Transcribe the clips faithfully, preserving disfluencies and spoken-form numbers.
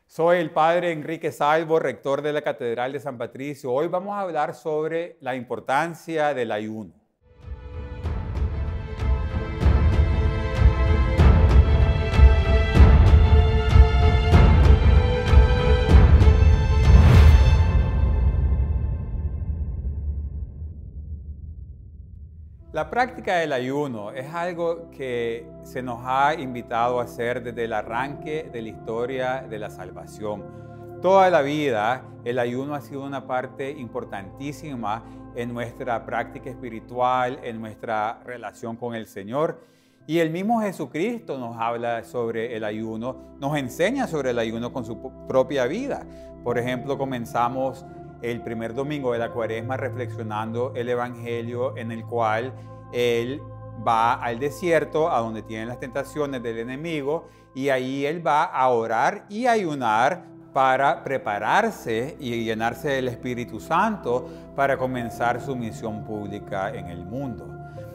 Soy el padre Enrique Salvo, rector de la Catedral de San Patricio. Hoy vamos a hablar sobre la importancia del ayuno. La práctica del ayuno es algo que se nos ha invitado a hacer desde el arranque de la historia de la salvación. Toda la vida el ayuno ha sido una parte importantísima en nuestra práctica espiritual, en nuestra relación con el Señor. Y el mismo Jesucristo nos habla sobre el ayuno, nos enseña sobre el ayuno con su propia vida. Por ejemplo, comenzamos el primer domingo de la Cuaresma reflexionando el Evangelio en el cual Él va al desierto, a donde tienen las tentaciones del enemigo, y ahí Él va a orar y ayunar para prepararse y llenarse del Espíritu Santo para comenzar su misión pública en el mundo.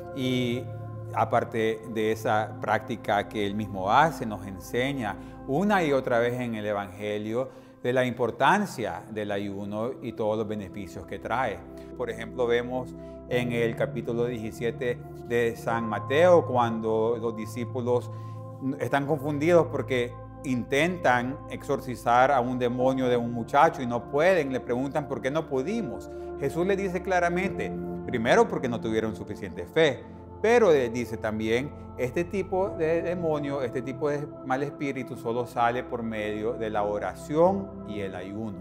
Y aparte de esa práctica que Él mismo hace, nos enseña una y otra vez en el Evangelio de la importancia del ayuno y todos los beneficios que trae. Por ejemplo, vemos en el capítulo diecisiete de San Mateo, cuando los discípulos están confundidos porque intentan exorcizar a un demonio de un muchacho y no pueden, le preguntan por qué no pudimos. Jesús les dice claramente, primero porque no tuvieron suficiente fe, pero les dice también, este tipo de demonio, este tipo de mal espíritu solo sale por medio de la oración y el ayuno.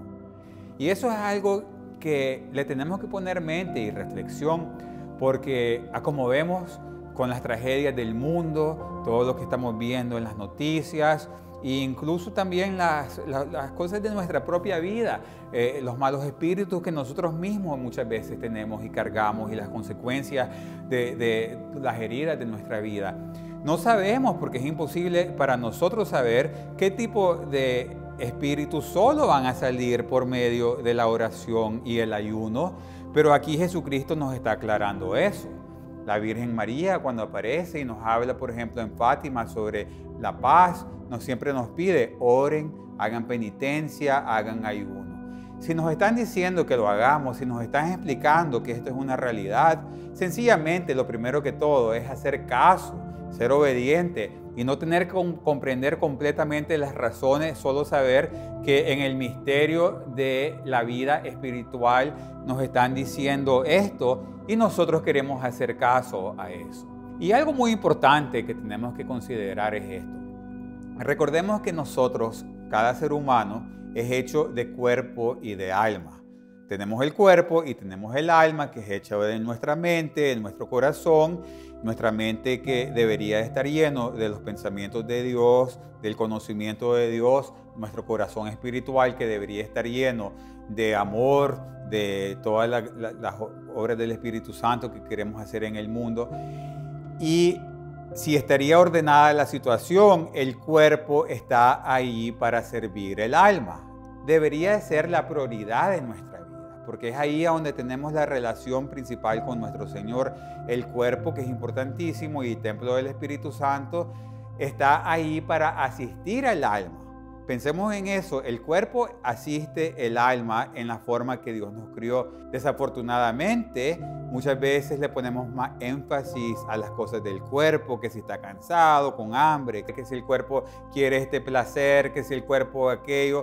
Y eso es algo que le tenemos que poner mente y reflexión, porque como vemos con las tragedias del mundo, todo lo que estamos viendo en las noticias, e incluso también las, las, las cosas de nuestra propia vida, eh, los malos espíritus que nosotros mismos muchas veces tenemos y cargamos y las consecuencias de, de las heridas de nuestra vida. No sabemos, porque es imposible para nosotros saber qué tipo de espíritus solo van a salir por medio de la oración y el ayuno, pero aquí Jesucristo nos está aclarando eso. La Virgen María, cuando aparece y nos habla, por ejemplo, en Fátima sobre la paz, nos siempre nos pide, oren, hagan penitencia, hagan ayuno. Si nos están diciendo que lo hagamos, si nos están explicando que esto es una realidad, sencillamente lo primero que todo es hacer caso, ser obediente y no tener que comprender completamente las razones, solo saber que en el misterio de la vida espiritual nos están diciendo esto y nosotros queremos hacer caso a eso. Y algo muy importante que tenemos que considerar es esto. Recordemos que nosotros, cada ser humano, es hecho de cuerpo y de alma. Tenemos el cuerpo y tenemos el alma, que es hecha de nuestra mente, de nuestro corazón, nuestra mente que debería estar lleno de los pensamientos de Dios, del conocimiento de Dios, nuestro corazón espiritual que debería estar lleno de amor, de todas la, la, las obras del Espíritu Santo que queremos hacer en el mundo. Y si estaría ordenada la situación, el cuerpo está ahí para servir el alma. Debería de ser la prioridad de nuestra vida, porque es ahí donde tenemos la relación principal con nuestro Señor. El cuerpo, que es importantísimo, y el templo del Espíritu Santo, está ahí para asistir al alma. Pensemos en eso, el cuerpo asiste el alma en la forma que Dios nos crió. Desafortunadamente, muchas veces le ponemos más énfasis a las cosas del cuerpo, que si está cansado, con hambre, que si el cuerpo quiere este placer, que si el cuerpo aquello.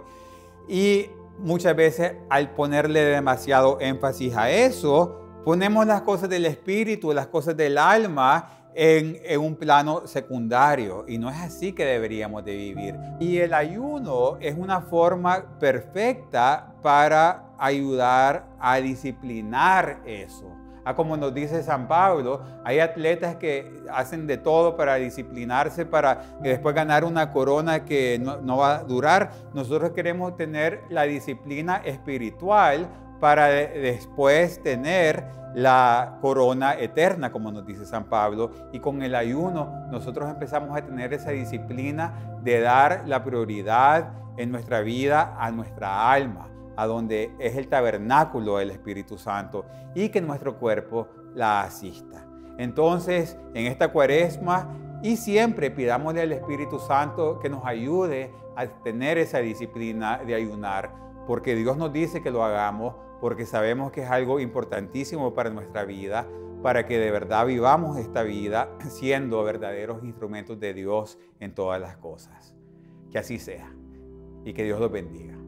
Y muchas veces al ponerle demasiado énfasis a eso, ponemos las cosas del espíritu, las cosas del alma, En, en un plano secundario, y no es así que deberíamos de vivir. Y el ayuno es una forma perfecta para ayudar a disciplinar eso. Ah, como nos dice San Pablo, hay atletas que hacen de todo para disciplinarse, para después ganar una corona que no, no va a durar. Nosotros queremos tener la disciplina espiritual para de, después tener la corona eterna, como nos dice San Pablo, y con el ayuno nosotros empezamos a tener esa disciplina de dar la prioridad en nuestra vida a nuestra alma, a donde es el tabernáculo del Espíritu Santo, y que nuestro cuerpo la asista. Entonces, en esta Cuaresma, Y siempre pidámosle al Espíritu Santo que nos ayude a tener esa disciplina de ayunar, porque Dios nos dice que lo hagamos, porque sabemos que es algo importantísimo para nuestra vida, para que de verdad vivamos esta vida siendo verdaderos instrumentos de Dios en todas las cosas. Que así sea y que Dios los bendiga.